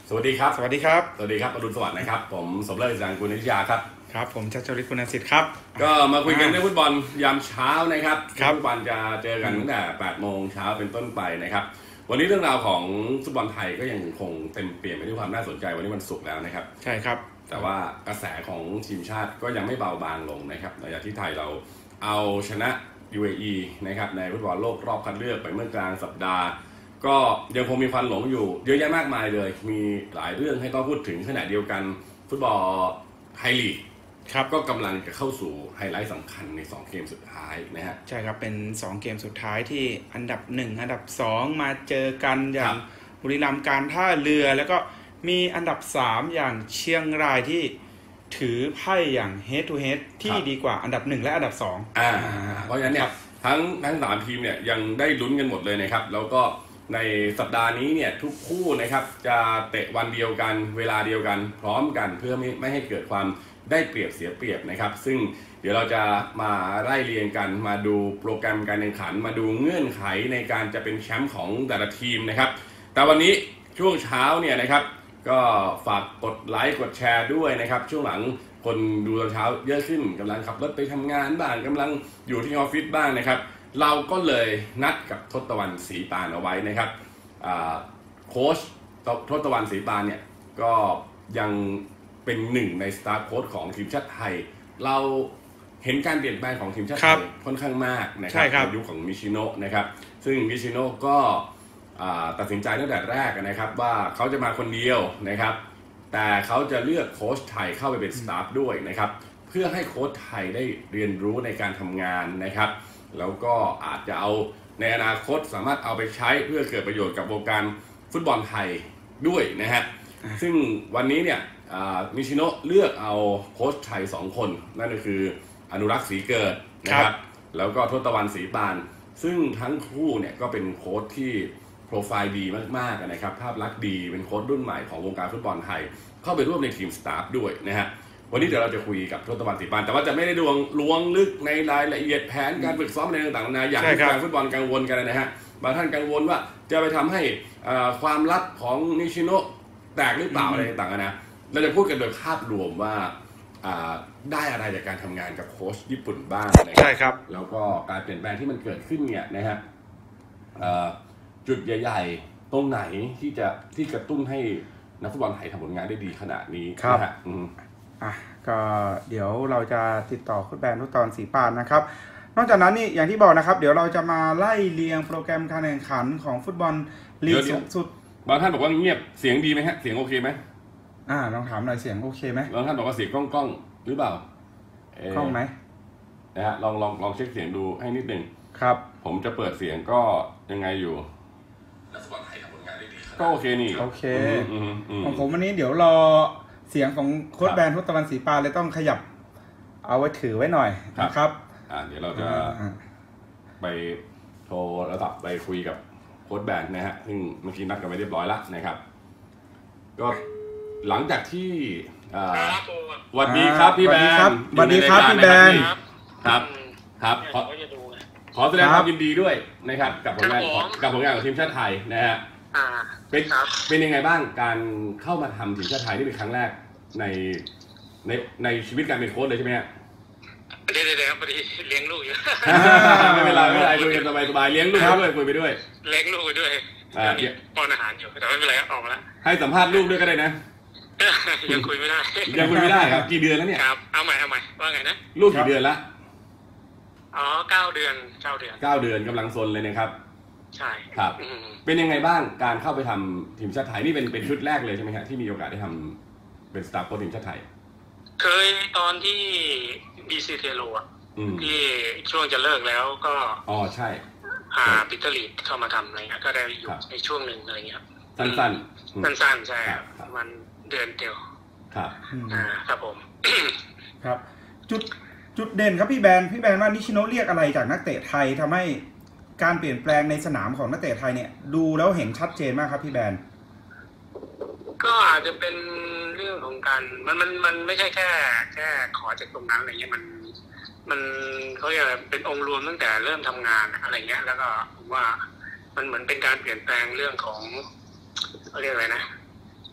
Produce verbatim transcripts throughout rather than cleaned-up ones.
สวัสดีครับสวัสดีครับสวัสดีครับอรุณสวัสดิ์นะครับผมสมเลิศจังกุลนิชยาครับครับผมชัชริตคุณสิทธิ์ครับก็มาคุยกันเรื่องฟุตบอลยามเช้านะครับครับฟุตบอลจะเจอกันตั้งแต่แปดโมงเช้าเป็นต้นไปนะครับวันนี้เรื่องราวของฟุตบอลไทยก็ยังคงเต็มเปี่ยมไปด้วยความน่าสนใจวันนี้วันศุกร์แล้วนะครับใช่ครับแต่ว่ากระแสของทีมชาติก็ยังไม่เบาบางลงนะครับหลังจากที่ไทยเราเอาชนะ ยู เอ อี นะครับในฟุตบอลโลกรอบคัดเลือกไปเมื่อกลางสัปดาห์ก็ยังคงมีควันหลงอยู่เยอะแยะมากมายเลยมีหลายเรื่องให้ต้องพูดถึงขณะเดียวกันฟุตบอลไทยลีกครับก็กำลังจะเข้าสู่ไฮไลท์สำคัญในสองเกมสุดท้ายนะฮะใช่ครับเป็นสองเกมสุดท้ายที่อันดับหนึ่งอันดับสองมาเจอกันอย่างบุรีรัมย์การท่าเรือแล้วก็มีอันดับสามอย่างเชียงรายที่ถือไพ่อย่าง head to head ที่ดีกว่าอันดับหนึ่งและอันดับสองอ่าเพราะฉะนั้นเนี่ยทั้งทั้งสามทีมเนี่ยยังได้ลุ้นกันหมดเลยนะครับแล้วก็ในสัปดาห์นี้เนี่ยทุกคู่นะครับจะเตะวันเดียวกันเวลาเดียวกันพร้อมกันเพื่อไม่ไม่ให้เกิดความได้เปรียบเสียเปรียบนะครับซึ่งเดี๋ยวเราจะมาไล่เรียงกันมาดูโปรแกรมการแข่งขันมาดูเงื่อนไขในการจะเป็นแชมป์ของแต่ละทีมนะครับแต่วันนี้ช่วงเช้าเนี่ยนะครับก็ฝากกดไลค์กดแชร์ด้วยนะครับช่วงหลังคนดูตอนเช้าเยอะขึ้นกำลังขับรถไปทำงานบ้างกำลังอยู่ที่ออฟฟิศบ้างนะครับเราก็เลยนัดกับทศวรรณศรีปานเอาไว้นะครับโค้ชทศวรรณศรีปานเนี่ยก็ยังเป็นหนึ่งในสตาร์โค้ชของทีมชาติไทยเราเห็นการเปลี่ยนแปลงของทีมชาติไทยค่อนข้างมากนะครับในยุคของมิชิโนะนะครับซึ่งมิชิโนะก็ตัดสินใจตั้งแต่แรกนะครับว่าเขาจะมาคนเดียวนะครับแต่เขาจะเลือกโค้ชไทยเข้าไปเป็นสตาฟด้วยนะครับเพื่อให้โค้ชไทยได้เรียนรู้ในการทำงานนะครับแล้วก็อาจจะเอาในอนาคตสามารถเอาไปใช้เพื่อเกิดประโยชน์กับวงการฟุตบอลไทยด้วยนะฮะซึ่งวันนี้เนี่ยมิชิโนะเลือกเอาโค้ชไทยสองคนนั่นก็คืออนุรักษ์ศรีเกิดนะครับแล้วก็ทศวรรณศรีปานซึ่งทั้งคู่เนี่ยก็เป็นโค้ชที่โปรไฟล์ดีมากๆนะครับภาพลักษณ์ดีเป็นโค้ชรุ่นใหม่ของวงการฟุตบอลไทยเข้าไปร่วมในทีมสตาฟด้วยนะฮะวันนี้เดี๋ยวเราจะคุยกับทศวรรณศรีปานแต่ว่าจะไม่ได้ดวงล้วงลึกในรายละเอียดแผนการฝึกซ้อมในต่างๆนานาอย่างที่แฟนฟุตบอลกังวลกันนะฮะบางท่านกังวลว่าจะไปทำให้ความลับของนิชิโนะแตกหรือเปล่าอะไรต่างๆนะเราจะพูดกันโดยภาพรวมว่าได้อะไรจากการทำงานกับโค้ชญี่ปุ่นบ้างใช่ครับแล้วก็การเปลี่ยนแปลงที่มันเกิดขึ้นเนี่ยนะฮะจุดใหญ่ๆตรงไหนที่จะที่กระตุ้นให้นักฟุตบอลไทยทำผลงานได้ดีขนาดนี้ครับอ่ะก็เดี๋ยวเราจะติดต่อโค้ชแบนทุกตอนสีปานนะครับนอกจากนั้นนี่อย่างที่บอกนะครับเดี๋ยวเราจะมาไล่เรียงโปรแกรมการแข่งขันของฟุตบอลลีกสูงสุดบางท่านบอกว่าเงียบเสียงดีไหมฮะเสียงโอเคไหมอ่าลองถามหน่อยเสียงโอเคไหมบางท่านบอกว่าเสียงกล้องกล้องหรือเปล่ากล้องไหมนะฮะลองลองลองเช็คเสียงดูให้นิดนึงครับผมจะเปิดเสียงก็ยังไงอยู่นักฟุตบอลไทยทำผลงานได้ดีก็โอเคนี่โอเคของผมวันนี้เดี๋ยวรอเสียงของโค้ชแบนทศวรรณศรีปานเลยต้องขยับเอาไว้ถือไว้หน่อยนะครับอ่าเดี๋ยวเราจะไปโทรระดับไปคุยกับโค้ชแบนนะฮะซึ่งเมื่อกี้นัดกันไปเรียบร้อยแล้วนะครับก็หลังจากที่สวัสดีครับพี่แบนสวัสดีครับพี่แบนครับครับขอขอแสดงความยินดีด้วยนะครับกับผลงานกับผลงานของทีมชาติไทยนะฮะเป็นเป็นยังไงบ้างการเข้ามาทำทีมชาติไทยนี่เป็นครั้งแรกในในในชีวิตการเป็นโค้ชเลยใช่ไหมฮะเดี๋ยวเดี๋ยวพอดีเลี้ยงลูกอยู่ไม่เป็นไรไม่เป็นไรคุยกันสบายสบายเลี้ยงลูกด้วยคุยไปด้วยเลี้ยงลูกไปด้วยป้อนอาหารอยู่แต่ไม่เป็นไรออกมาแล้วให้สัมภาษณ์ลูกด้วยก็ได้นะยังคุยไม่ได้ยังคุยไม่ได้ครับกี่เดือนแล้วเนี่ยครับเอาใหม่เอาใหม่ว่าไงนะลูกกี่เดือนละอ๋อเก้าเดือนเก้าเดือนเก้าเดือนกำลังซนเลยนะครับใช่ครับเป็นยังไงบ้างการเข้าไปทำทีมชาติไทยนี่เป็นเป็นชุดแรกเลยใช่ไหมครับที่มีโอกาสได้ทำเป็นสตาฟโค้ชทีมชาติไทยเคยตอนที่บีซีเทโลอ่ะที่ช่วงจะเลิกแล้วก็อ๋อใช่พาปีเตอร์ลีดเข้ามาทำอะไรเงี้ยก็ได้อยู่ในช่วงหนึ่งอะไรเงี้ยสั้นๆสั้นๆใช่มันเดือนเดียวครับอ่าครับผมครับจุดจุดเด่นครับพี่แบนพี่แบนว่านิชิโนะเรียกอะไรจากนักเตะไทยทำให้การเปลี่ยนแปลงในสนามของนักเตะไทยเนี่ยดูแล้วเห็นชัดเจนมากครับพี่แบนก็อาจจะเป็นเรื่องของการมันมันมันไม่ใช่แค่แค่ขอจากตรงนั้นอะไรเงี้ยมันมันเขาเรียกเป็นองค์รวมตั้งแต่เริ่มทำงานอะไรเงี้ยแล้วก็ผมว่ามันเหมือนเป็นการเปลี่ยนแปลงเรื่องของเขาเรียกอะไรนะ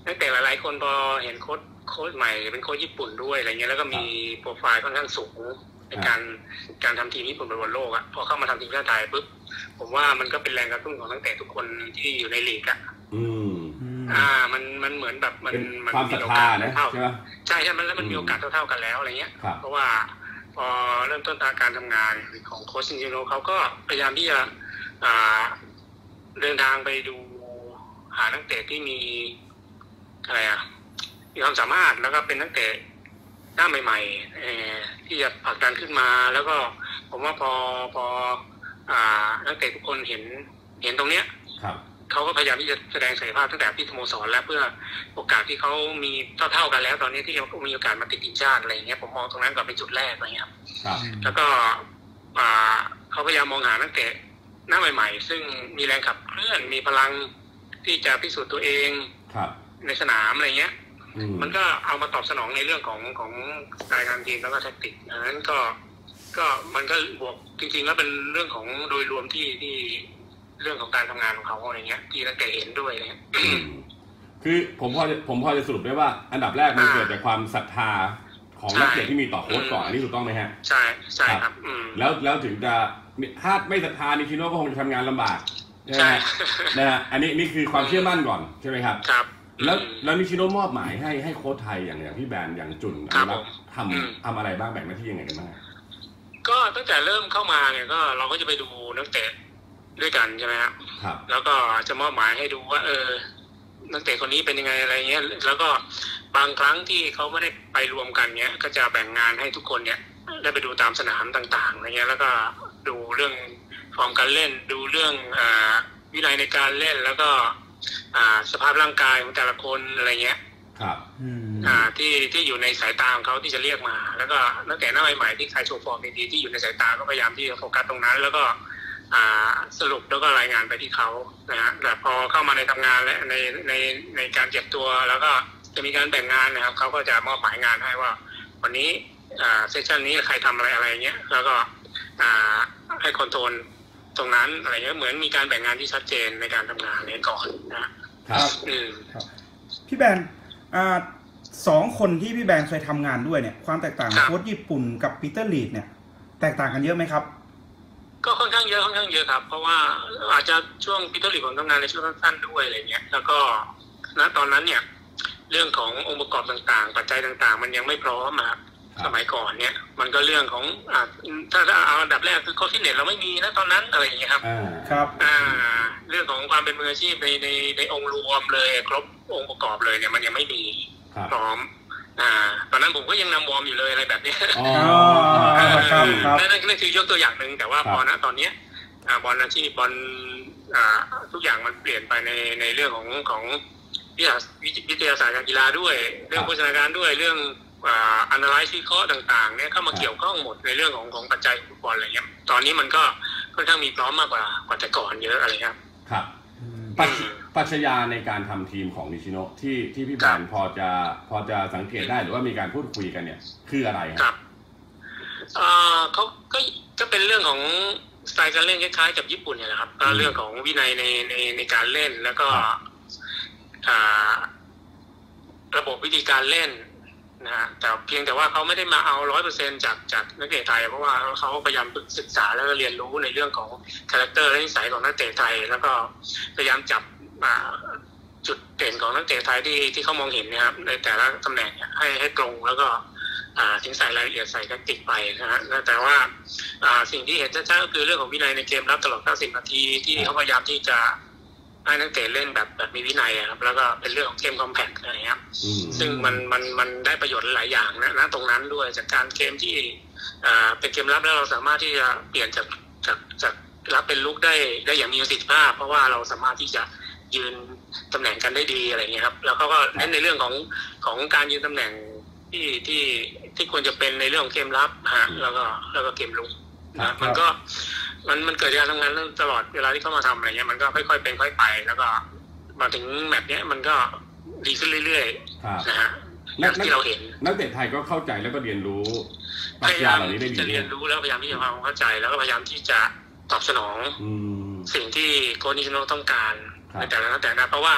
นักเตะหลายๆคนพอเห็นโค้ชโค้ชใหม่เป็นโค้ชญี่ปุ่นด้วยอะไรเงี้ยแล้วก็มีโปรไฟล์ค่อนข้างสูงในการการทำทีมญี่ปุ่นไปบนโลกอ่ะพอเข้ามาทำทีมชาติไทยปุ๊บผมว่ามันก็เป็นแรงกระตุ้นของนักเตะทุกคนที่อยู่ในลีกอ่ะอืมอ่ามันมันเหมือนแบบมันมันความศรัทธานะใช่ไหมใช่ใช่มันแล้วมันมีโอกาสเท่าๆกันแล้วอะไรเงี้ยเพราะว่าพอเริ่มต้นการทำงานของโค้ชชินจิโร่เขาก็พยายามที่จะอ่าเดินทางไปดูหานักเตะที่มีอะไรอ่ะมีความสามารถแล้วก็เป็นนักเตะหน้าใหม่ๆเอ่อที่จะผลักดันขึ้นมาแล้วก็ผมว่าพอพออ่านักเตะทุกคนเห็นเห็นตรงเนี้ยเขาก็พยายามที่จะแสดงศักยภาพตั้งแต่ที่สโมสรแล้วเพื่อโอกาสที่เขามีเท่าๆกันแล้วตอนนี้ที่เขามีโอกาสมาติดทีมชาติอะไรอย่างเงี้ยผมมองตรงนั้นก่อนเป็นจุดแรกอะไรเงี้ยครับแล้วก็อ่าเขาพยายามมองหานักเตะหน้าใหม่ๆซึ่งมีแรงขับเคลื่อนมีพลังที่จะพิสูจน์ตัวเองในสนามอะไรเงี้ยมันก็เอามาตอบสนองในเรื่องของของสไตล์การทีมแล้วก็แทคติกดังนั้นก็ก็มันก็บวกจริงๆแล้วเป็นเรื่องของโดยรวมที่ที่เรื่องของการทำงานของเขาอะไรเงี้ยที่นักเตะเห็นด้วยเนี่ยคือผมพอผมพอจะสรุปได้ว่าอันดับแรกมันเกิดจากความศรัทธาของนักเตะที่มีต่อโค้ชก่อนอันนี้ถูกต้องไหมฮะใช่ใช่ครับแล้วแล้วถึงจะถ้าไม่ศรัทธานิชิโน่ก็คงจะทำงานลำบากใช่นะฮะอันนี้นี่คือความเชื่อมั่นก่อนใช่ไหมครับครับแล้วแล้วนิชิโน่มอบหมายให้ให้โค้ชไทยอย่างอย่างพี่แบนอย่างจุนนะครับทำทำอะไรบ้างแบ่งหน้าที่ยังไงกันบ้างก็ตั้งแต่เริ่มเข้ามาเนี่ยก็เราก็จะไปดูนักเตะด้วยกันใช่ไหมครับแล้วก็จะมอบหมายให้ดูว่าเออนักเตะคนนี้เป็นยังไงอะไรเงี้ยแล้วก็บางครั้งที่เขาไม่ได้ไปรวมกันเนี้ยก็จะแบ่งงานให้ทุกคนเนี่ยได้ไปดูตามสนามต่างๆอะไรเงี้ยแล้วก็ดูเรื่องฟอร์มการเล่นดูเรื่องอ่าวินัยในการเล่นแล้วก็อ่าสภาพร่างกายของแต่ละคนอะไรเงี้ยครับอ่าที่ที่อยู่ในสายตาของเขาที่จะเรียกมาแล้วก็นักเตะหน้าใหม่ๆที่ใครโชว์ฟอร์มดีๆที่อยู่ในสายตาก็พยายามที่จะโฟกัสตรงนั้นแล้วก็สรุปแล้วก็รายงานไปที่เขานะฮะแต่พอเข้ามาในทำงานและในในในการเก็บตัวแล้วก็จะมีการแบ่งงานนะครับเขาก็จะมอบหมายงานให้ว่าวันนี้เซสชันนี้ใครทำอะไรอะไรเงี้ยแล้วก็ให้คอนโทรลตรงนั้นอะไรเงี้ยเหมือนมีการแบ่งงานที่ชัดเจนในการทำงานนี้ก่อนนะครับอืมพี่แบนสองคนที่พี่แบนเคยทำงานด้วยเนี่ยความแตกต่างโค้ชญี่ปุ่นกับปีเตอร์ลีดเนี่ยแตกต่างกันเยอะไหมครับก็ค่อนข้างเยอะค่อนข้างเยอะครับเพราะว่าอาจจะช่วงปีเตอร์ลีดผมทำงานในช่วงสั้นๆด้วยอะไรเงี้ยแล้วก็ณตอนนั้นเนี่ยเรื่องขององค์ประกอบต่างๆปัจจัยต่างๆมันยังไม่พร้อมครับสมัยก่อนเนี่ยมันก็เรื่องของอ่าถ้าถ้าเอาอันดับแรกคือโค้ชฟิตเนสเราไม่มีนะตอนนั้นอะไรอย่างเงี้ยครับครับอ่าเรื่องของความเป็นมืออาชีพในในในองค์รวมเลยครบองค์ประกอบเลยเนี่ยมันยังไม่มีพร้อมอ่าตอนนั้นผมก็ยังนำวอร์มอยู่เลยอะไรแบบนี้อ๋อครับครับนั่นนั่นคือยกตัวอย่างหนึ่งแต่ว่าพอณตอนนี้อ่าบอลอาชีพบอลอ่าทุกอย่างมันเปลี่ยนไปในในเรื่องของของวิทยาศาสตร์การกีฬาด้วยเรื่องโภชนาการด้วยเรื่องอ่า analyze วิเคราะห์ต่างๆเนี่ยเข้ามาเกี่ยวข้องหมดในเรื่องของของปัจจัยฟุตบอลอะไรเงี้ยตอนนี้มันก็ค่อนข้างมีพร้อมมากกว่ากว่าแต่ก่อนเยอะอะไรครับครับปรัชญาในการทำทีมของนิชิโนะที่ที่พี่แบนพอจะพอจะสังเกตได้หรือว่ามีการพูดคุยกันเนี่ยคืออะไรครับอ่าเขาก็ก็เป็นเรื่องของสไตล์การเล่นคล้ายๆกับญี่ปุ่นเนี่ยแหละครับก็เรื่องของวินัยในในในการเล่นแล้วก็อ่าระบบวิธีการเล่นนะฮะแต่เพียงแต่ว่าเขาไม่ได้มาเอา ร้อยเปอร์เซ็นต์ จากจากนักเตะไทยเพราะว่าเขาพยายามศึกษาแล้วก็เรียนรู้ในเรื่องของคาแรคเตอร์และนิสัยของนักเตะไทยแล้วก็พยายามจับจุดเด่นของนักเตะไทยที่ที่เขามองเห็นนะครับในแต่ละตำแหน่งให้ให้ตรงแล้วก็ถึงใส่รายละเอียดใส่แทคติกไปนะฮะแต่ว่าสิ่งที่เห็นชัดๆก็คือเรื่องของวินัยในเกมรับตลอดเก้าสิบนาทีที่เขาพยายามที่จะให้นักเตะเล่นแบบแบบมีวินัยครับแล้วก็เป็นเรื่องของเกมคอมแพคอะไรครับซึ่งมันมันมันได้ประโยชน์หลายอย่างนะนะตรงนั้นด้วยจากการเกมที่เป็นเกมรับแล้วเราสามารถที่จะเปลี่ยนจากจากจากรับเป็นลุกได้ได้อย่างมีประสิทธิภาพเพราะว่าเราสามารถที่จะยืนตำแหน่งกันได้ดีอะไรเงี้ยครับแล้วเขาก็เน้นในเรื่องของของการยืนตำแหน่งที่ที่ที่ควรจะเป็นในเรื่องของเกมรับฮะแล้วก็แล้วก็เกมลุกนะมันก็มันมันเกิดการทำงานตลอดเวลาที่เข้ามาทำอะไรเงี้ยมันก็ค่อยๆเป็นค่อยไปแล้วก็มาถึงแบบนี้มันก็ดีขึ้นเรื่อยๆนะฮะที่เราเห็นนักเตะไทยก็เข้าใจแล้วก็เรียนรู้พยายามที่จะเรียนรู้แล้วพยายามที่จะความเข้าใจแล้วก็พยายามที่จะตอบสนองสิ่งที่โค้ชนิชิโนะต้องการในแต่ละนักเตะนะเพราะว่า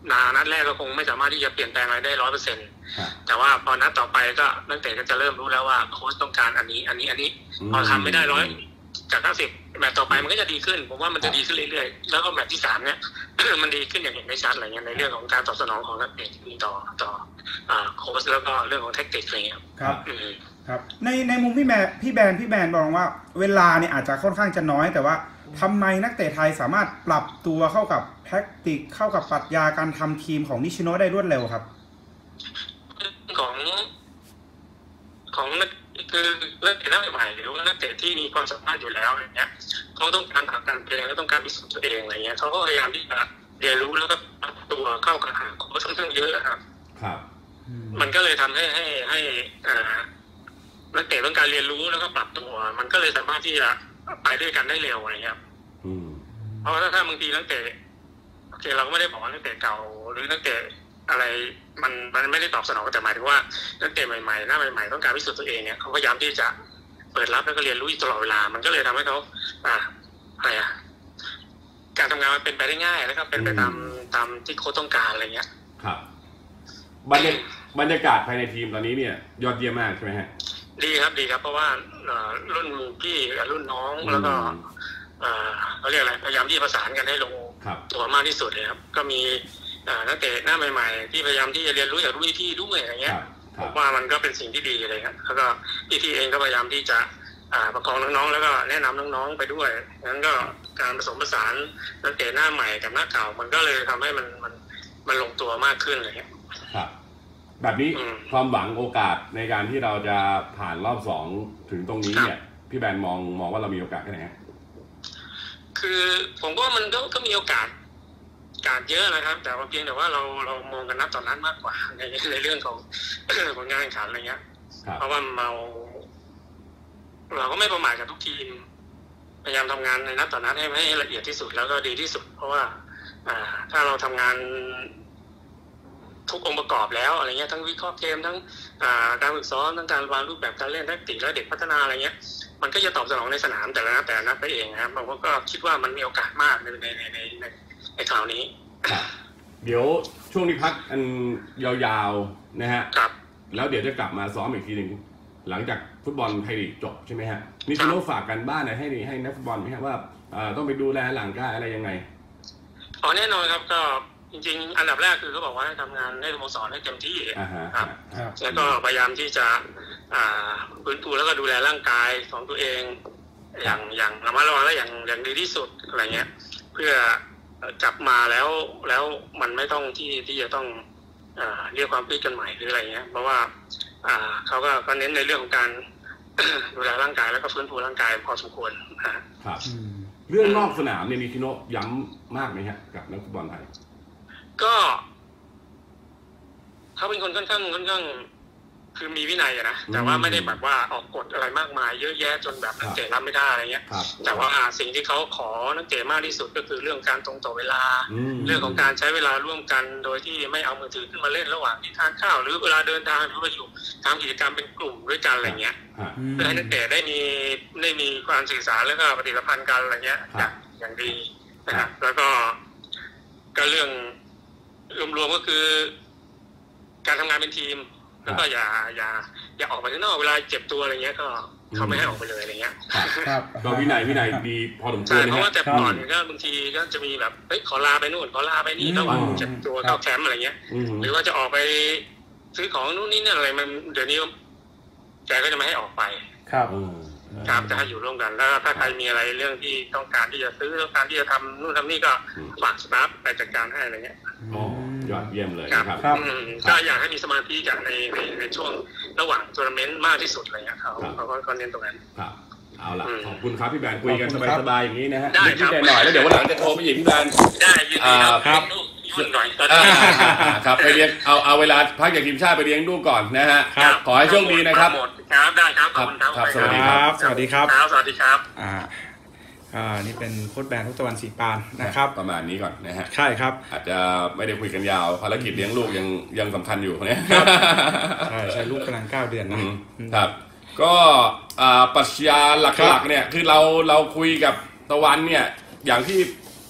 นานัดแรกก็คงไม่สามารถที่จะเปลี่ยนแปลงอะไรได้ร้อยเปอร์เซ็นต์แต่ว่าพอนัดต่อไปก็นักเตะก็จะเริ่มรู้แล้วว่าโค้ชต้องการอันนี้อันนี้อันนี้พอทำไม่ได้ร้อยจากเก้าสิบแมตช์ต่อไปมันก็จะดีขึ้นผมว่ามันจะดีขึ้นเรื่อยๆแล้วก็แมตช์ที่สามเนี่ย มันดีขึ้นอย่างเห็นได้ชัดอะไรเงี้ยในเรื่องของการตอบสนองของนักเตะที่มีต่อต่อโค้ชแล้วก็เรื่องของแท็กติกอะไรเงี้ยครับครับในในมุมพี่แบนพี่แบนพี่แบนบอกว่าเวลาเนี่ยอาจจะค่อนข้างจะน้อยแต่ว่าทำไมนักเตะไทยสามารถปรับตัวเข้ากับแท็กติกเข้ากับปรัชญาการทำทีมของนิชิโนะได้รวดเร็วครับของของคือนักเตะหน้าใหม่หรือว่านักเตะที่มีความสามารถอยู่แล้วอย่างเงี้ยเขาต้องการผลักดันตัวเองและต้องการพิสูจน์ตัวเองอะไรเงี้ยเขาก็พยายามที่จะเรียนรู้แล้วก็ปรับตัวเข้ากับโค้ชค่อนข้างเยอะครับครับมันก็เลยทำให้ให้ให้อ่านักเตะต้องการเรียนรู้แล้วก็ปรับตัวมันก็เลยสามารถที่จะไปด้วยกันได้เร็วอะไรเงี้ยเพราะว่าถ้าบางทีนักเตะโอเคเราก็ไม่ได้บอกว่านักเตะเก่าหรือนักเตะอะไรมันมันไม่ได้ตอบสนองแต่หมายถึงว่านักเตะใหม่ๆหน้าใหม่ๆต้องการพิสูจน์ตัวเองเนี่ยเขาพยายามที่จะเปิดรับแล้วก็เรียนรู้อยู่ตลอดเวลามันก็เลยทำให้เขาอ่าอะไรอ่ะการทำงานมันเป็นไปได้ง่ายแล้วก็เป็นไปตามตามที่โค้ชต้องการอะไรเงี้ยครับบรรยากาศบรรยากาศภายในทีมตอนนี้เนี่ยยอดเยี่ยมมากใช่ไหมฮะดีครับดีครับเพราะว่ารุ่นพี่กับรุ่นน้องแล้วก็เขาเรียกอะไรพยายามที่ประสานกันให้ลงตัวมากที่สุดเลยครับก็มีนักเตะหน้าใหม่ๆที่พยายามที่จะเรียนรู้จากรุ่นพี่ด้วยอะไรเงี้ยผมว่ามันก็เป็นสิ่งที่ดีเลยครับแล้วก็พี่ๆเองก็พยายามที่จะประคองน้องๆแล้วก็แนะนำน้องๆไปด้วยงั้นก็การผสมผสานนักเตะหน้าใหม่กับหน้าเก่ามันก็เลยทำให้มันมันมันลงตัวมากขึ้นเลยครับแบบนี้ความหวังโอกาสในการที่เราจะผ่านรอบสองถึงตรงนี้เนี่ยพี่แบนมองมองว่าเรามีโอกาสแค่ไหนคือผมว่ามันก็ก็มีโอกาสโอกาสเยอะนะครับแต่ว่าเพียงแต่ว่าเราเรามองกันนับต่อนัดมากกว่าในในเรื่องของผลงานแข่งขันอะไรเงี้ยเพราะว่าเราเราก็ไม่ประมาทกับทุกทีมพยายามทำงานในนัดต่อนัดให้ให้ละเอียดที่สุดแล้วก็ดีที่สุดเพราะว่าอ่าถ้าเราทำงานทุกองค์ประกอบแล้วอะไรเงี้ยทั้งวิเคราะห์เกมทั้งการฝึกซ้อมทั้งการวางรูปแบบการเล่นแทคติกและเด็กพัฒนาอะไรเงี้ยมันก็จะตอบสนองในสนามแต่ละนัดแต่ละนัดไปเองนะครับผมก็คิดว่ามันมีโอกาสมากในในในในในในคราวนี้เดี๋ยวช่วงนี้พักอันยาวๆนะฮะครับแล้วเดี๋ยวจะกลับมาซ้อมอีกทีหนึ่งหลังจากฟุตบอลไทยลีกจบใช่ไหมฮะนี่คุณต้องฝากกันบ้านหน่อยให้ให้นักฟุตบอลไหมฮะว่าต้องไปดูแลหลังกายอะไรยังไงอ๋อแน่นอนครับก็จริงๆอันดับแรกคือเขาบอกว่าให้ทำงานให้สโมสรให้เต็มที่ครับแล้วก็พยายามที่จะฟื้นฟูแล้วก็ดูแลร่างกายของตัวเองอย่างอย่างระมัดระวังและอย่างอย่างดีที่สุดอะไรเงี้ยเพื่อกลับมาแล้วแล้วมันไม่ต้องที่ที่จะต้องเรียกความฟิตกันใหม่หรืออะไรเงี้ยเพราะว่าเขาก็ก็เน้นในเรื่องของการดูแลร่างกายแล้วก็ฟื้นฟูร่างกายพอสมควรครับเรื่องนอกสนามเนี่ยนิชิโนะย้ำมากไหมฮะกับนักฟุตบอลไทยก็เขาเป็นคนค่อนข้างค่อนข้างคือมีวินัยอะนะแต่ว่าไม่ได้แบบว่าออกกฎอะไรมากมายเยอะแยะจนแบบนักเตะรับไม่ได้อะไรเงี้ยแต่ว่าสิ่งที่เขาขอนักเตะมากที่สุดก็คือเรื่องการตรงต่อเวลาเรื่องของการใช้เวลาร่วมกันโดยที่ไม่เอามือถือขึ้นมาเล่นระหว่างที่ทานข้าวหรือเวลาเดินทางหรือว่าอยู่ทำกิจกรรมเป็นกลุ่มด้วยกันอะไรเงี้ยเพื่อให้นักเตะได้มีได้มีความสื่อสารแล้วก็ปฏิสัมพันธ์กันอะไรเงี้ยอย่างดีนะครับแล้วก็ก็เรื่องรวมๆก็คือการทำงานเป็นทีมแล้วก็อย่าอย่าอย่าออกไปข้างนอกเวลาเจ็บตัวอะไรเงี้ยก็เขาไม่ให้ออกไปเลยอะไรเงี้ยครับก็วินัยวินัยดีพอสมควรเพราะว่าแต่ก่อนก็บางทีก็จะมีแบบเฮ้ยขอลาไปนู่นขอลาไปนี่ระหว่างเจ็บตัวเข้าแคมป์อะไรเงี้ยหรือว่าจะออกไปซื้อของนู่นนี่นั่นอะไรมันเดี๋ยวนี้แกก็จะไม่ให้ออกไปครับครับจะให้อยู่ร่วมกันแล้วถ้าใครมีอะไรเรื่องที่ต้องการที่จะซื้อต้องการที่จะทำนู่นทำนี่ก็ฝากสตาฟไปจัดการให้อะไรเงี้ยยอดเยี่ยมเลยครับก็อยากให้มีสมาธิจากในในในช่วงระหว่างทัวร์นาเมนต์มากที่สุดอะไรเงี้ยเขาเขาก็เน้นตรงนั้นครับเอาล่ะขอบคุณครับพี่แบนคุยกันสบายๆอย่างนี้นะฮะได้ครับหน่อยแล้วเดี๋ยววันหลังจะโทรไปอีกพี่แบนได้ยินดีครับยุ่งหน่อยครับไปเลี้ยงเอาเอาเวลาพักจากทีมชาติไปเลี้ยงลูกก่อนนะฮะขอให้โชคดีนะครับครับได้ครับขอบคุณครับสวัสดีครับสวัสดีครับสวัสดีครับอ่าอ่านี่เป็นโค้ชแบนทุกตะวันสีปานนะครับประมาณนี้ก่อนนะฮะใช่ครับอาจจะไม่ได้คุยกันยาวภารกิจเลี้ยงลูกยังยังสำคัญอยู่เนี่ยใช่ใช่ลูกกำลังเก้าเดือนนะครับก็ปรัชญาหลักๆเนี่ยคือเราเราคุยกับตะวันเนี่ยอย่างที่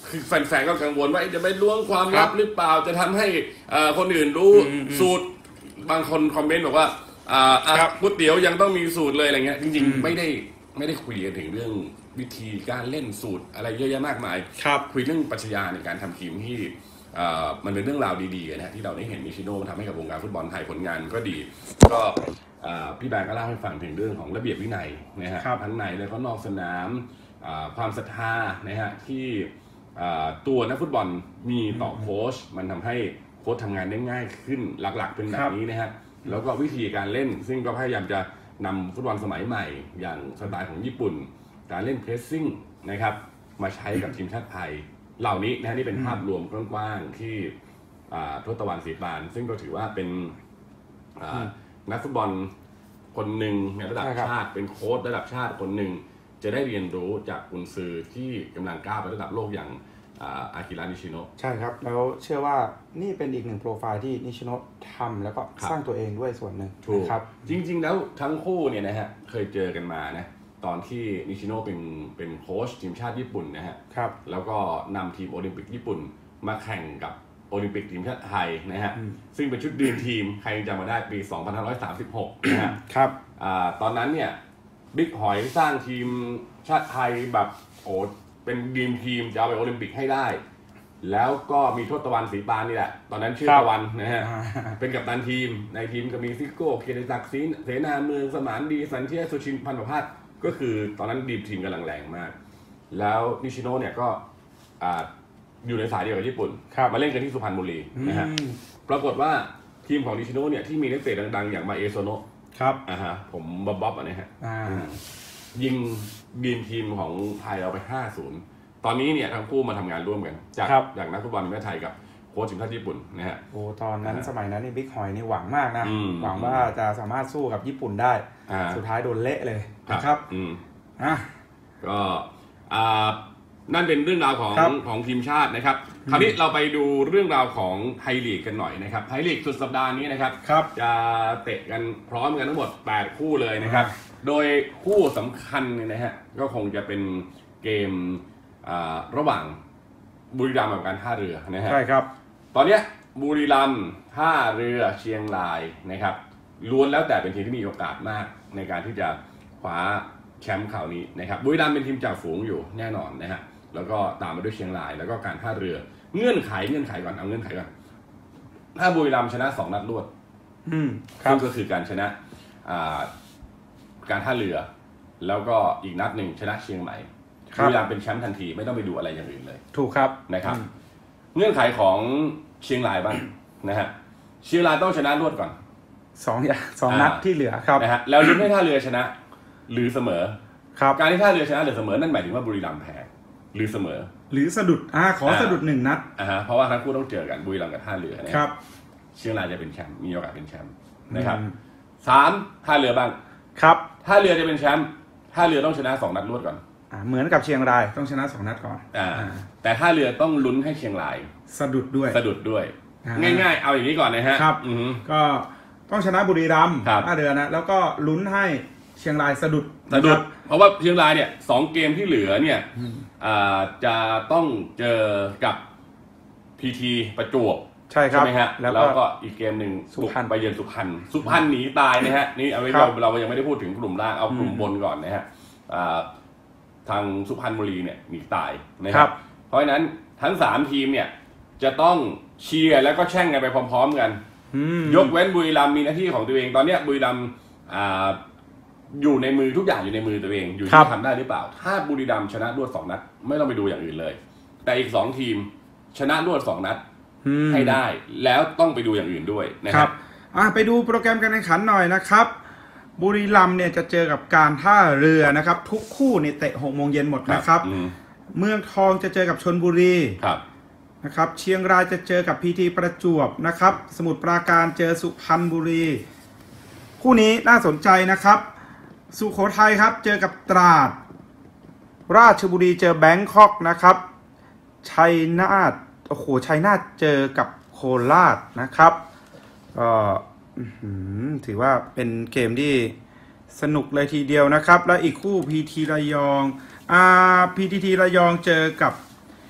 คือแฟนๆก็กังวลว่าจะไปล้วงความลับหรือเปล่าจะทำให้คนอื่นรู้สูตรบางคนคอมเมนต์บอกว่าอ่าก๋วยเตี๋ยวยังต้องมีสูตรเลยอะไรเงี้ยจริงๆไม่ได้ไม่ได้คุยกันถึงเรื่องวิธีการเล่นสูตรอะไรเยอะแยะมากมายคุยเรื่องปรัชญาในการทำทีมที่มันเป็นเรื่องราวดีๆนะที่เราได้เห็นนิชิโน่ทำให้กับวงการฟุตบอลไทยผลงานก็ดีก็พี่แบงก์ก็เล่าให้ฟังถึงเรื่องของระเบียบวินัยนะฮะทั้งในและก็นอกสนามความศรัทธานะฮะที่ตัวนักฟุตบอลมีต่อโค้ชมันทำให้โค้ชทำงานได้ง่ายขึ้นหลักๆเป็นแบบนี้นะฮะแล้วก็วิธีการเล่นซึ่งก็พยายามจะนำฟุตบอลสมัยใหม่อย่างสไตล์ของญี่ปุ่นการเล่นเพรสซิ่งนะครับมาใช้กับทีมชาติไทยเหล่านี้นะฮะนี่เป็นภาพรวมกว้างๆที่ทศตวรรษศรีปานซึ่งก็ถือว่าเป็นนักฟุตบอลคนหนึ่งในระดับชาติเป็นโค้ชระดับชาติคนหนึ่งจะได้เรียนรู้จากกุนซือที่กำลังก้าวไประดับโลกอย่างอากิระนิชิโนะใช่ครับแล้วเชื่อว่านี่เป็นอีกหนึ่งโปรไฟล์ที่นิชิโนะทำแล้วก็สร้างตัวเองด้วยส่วนหนึ่งครับจริงๆแล้วทั้งคู่เนี่ยนะฮะเคยเจอกันมานะตอนที่นิชิโนะเป็นเป็นโค้ชทีมชาติญี่ปุ่นนะฮะแล้วก็นำทีมโอลิมปิกญี่ปุ่นมาแข่งกับโอลิมปิกทีมชาติไทยนะฮะซึ่งเป็นชุดดีมทีมใครจำมาได้ปีสองพันห้าร้อยสามสิบหกนะฮะครับตอนนั้นเนี่ยบิ๊กหอยสร้างทีมชาติไทยแบบโอ้เป็นดีมทีมจะเอาไปโอลิมปิกให้ได้แล้วก็มีทศตวรรษศรีปานนี่แหละตอนนั้นชื่อตะวันนะฮะเป็นกัปตันทีมในทีมก็มีซิโก้เกียรติศักดิ์ศรีเสนาเมืองสมานดีสันเทียสุชินพันธ์ประภาสก็คือตอนนั้นดีมทีมกำลังแรงมากแล้วนิชิโนะเนี่ยก็อยู่ในสายเดียวกับญี่ปุ่นมาเล่นกันที่สุพรรณบุรีนะฮะปรากฏว่าทีมของนิชิโนะเนี่ยที่มีนักเตะดังๆอย่างมาเอโซโนะครับอ่าฮะผมบ๊อบบ๊อบอ่ะนะฮะยิงดีมทีมของไทยเราไป ห้าศูนย์ ตอนนี้เนี่ยทั้งคู่มาทำงานร่วมกันจากจากนักฟุตบอลทีมชาติไทยกับโค้ชทีมชาติญี่ปุ่นนะฮะโอ้ตอนนั้นสมัยนั้นนี่บิ๊กหอยนี่หวังมากนะหวังว่าจะสามารถสู้กับญี่ปุ่นได้สุดท้ายโดนเละเลยนะครับอ่ะก็อ่านั่นเป็นเรื่องราวของของทีมชาตินะครับคราวนี้เราไปดูเรื่องราวของไทยลีกกันหน่อยนะครับไทยลีกสุดสัปดาห์นี้นะครับจะเตะกันพร้อมกันทั้งหมดแปดคู่เลยนะครับโดยคู่สำคัญเนี่ยนะฮะก็คงจะเป็นเกมระหว่างบุรีรัมย์กับการท่าเรือนะฮะใช่ครับตอนนี้บุรีรัมย์ท่าเรือเชียงรายนะครับล้วนแล้วแต่เป็นทีมที่มีโอกาสมากในการที่จะคว้าแชมป์คราวนี้นะครับบุรีรัมย์เป็นทีมจ่าฝูงอยู่แน่นอนนะฮะแล้วก็ตามมาด้วยเชียงรายแล้วก็การท่าเรือเงื่อนไขเงื่อนไขก่อนเอาเงื่อนไขก่อนถ้าบุรีรัมย์ชนะสองนัดรวดอืมครับก็คือการชนะการท่าเรือแล้วก็อีกนัดหนึ่งชนะเชียงใหม่บุรีรัมย์เป็นแชมป์ทันทีไม่ต้องไปดูอะไรอย่างอื่นเลยถูกครับนะครับเงื่อนไขของเชียงรายบ้างนะฮะเชียงรายต้องชนะรวดก่อนสองอย่างสองนัดที่เหลือครับนะฮะแล้วลุ้นให้ท่าเรือชนะหรือเสมอครับการที่ท่าเรือชนะหรือเสมอนั่นหมายถึงว่าบุรีรัมย์แพ้หรือเสมอหรือสะดุดอ่าขอสะดุดหนึ่งนัดอ่าฮะเพราะว่าทั้งคู่ต้องเจอกันบุรีรัมย์กับท่าเรือนะครับเชียงรายจะเป็นแชมป์มีโอกาสเป็นแชมป์นะครับสามท่าเรือบ้างครับท่าเรือจะเป็นแชมป์ท่าเรือต้องชนะสองนัดรวดก่อนอ่าเหมือนกับเชียงรายต้องชนะสองนัดก่อนอ่าแต่ท่าเรือต้องลุ้นให้เชียงรายสะดุดด้วยสะดุดด้วยง่ายๆเอาอย่างนี้ก่อนนะฮะครับก็ต้องชนะบุรีรัมย์ท่าเรือนะแล้วก็ลุ้นให้เชียงรายสะดุดสะดุดเพราะว่าเชียงรายเนี่ยสองเกมที่เหลือเนี่ยจะต้องเจอกับพีทีประจวบใช่ครับใช่ไหมฮะแล้วก็อีกเกมหนึ่งสุพรรณไปเยือนสุพรรณสุพรรณหนีตายนะฮะนี่เอาไว้เราเรายังไม่ได้พูดถึงกลุ่มล่างเอากลุ่มบนก่อนนะฮะทางสุพรรณบุรีเนี่ยหนีตายนะครับเพราะฉะนั้นทั้งสามทีมเนี่ยจะต้องเชียร์แล้วก็แช่งกันไปพร้อมๆกันยกเว้นบุรีรัมย์มีหน้าที่ของตัวเองตอนนี้บุรีรัมย์อยู่ในมือทุกอย่างอยู่ในมือตัวเองอยู่ที่ทำได้หรือเปล่าถ้าบุรีรัมย์ชนะรวดสองนัดไม่ต้องไปดูอย่างอื่นเลยแต่อีกสองทีมชนะรวดสองนัดให้ได้แล้วต้องไปดูอย่างอื่นด้วยนะครับไปดูโปรแกรมการแข่งขันหน่อยนะครับบุรีรัมย์เนี่ยจะเจอกับการท่าเรือนะครับทุกคู่เนี่ยเตะหกโมงเย็นหมดนะครับเมืองทองจะเจอกับชลบุรีนะครับเชียงรายจะเจอกับพีทีประจวบนะครับสมุทรปราการเจอสุพรรณบุรีคู่นี้น่าสนใจนะครับสุโขทัยครับเจอกับตราดราชบุรีเจอแบงคอกนะครับชัยนาทโอ้โหชัยนาทเจอกับโคราชนะครับก็ถือว่าเป็นเกมที่สนุกเลยทีเดียวนะครับและอีกคู่พีทีระยองอ่าพีทีทีระยองเจอกับ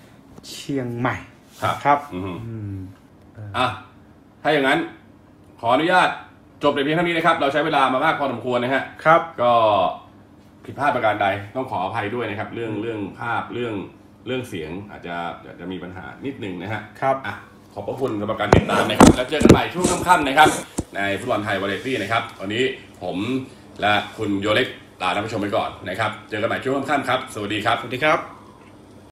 เชียงใหม่ครับครับอืมอืมอ่ะถ้าอย่างนั้นขออนุญาตจบในเพียงเท่านี้นะครับเราใช้เวลามามากพอสมควรนะฮะครับก็ผิดพลาดประการใดต้องขออภัยด้วยนะครับ เรื่องเรื่องภาพเรื่องเรื่องเสียงอาจจะอาจจะมีปัญหานิดนึงนะฮะครับอ่ะขอบพระคุณสำหรับการติดตามนะครับแล้วเจอกันใหม่ช่วงค่ำๆนะครับในฟุตบอลไทยวาไรตี้นะครับวันนี้ผมและคุณโยเล็กลาท่านผู้ชมไปก่อนนะครับเจอกันใหม่ช่วงค่ำๆครับสวัสดีครับสวัสดีครับ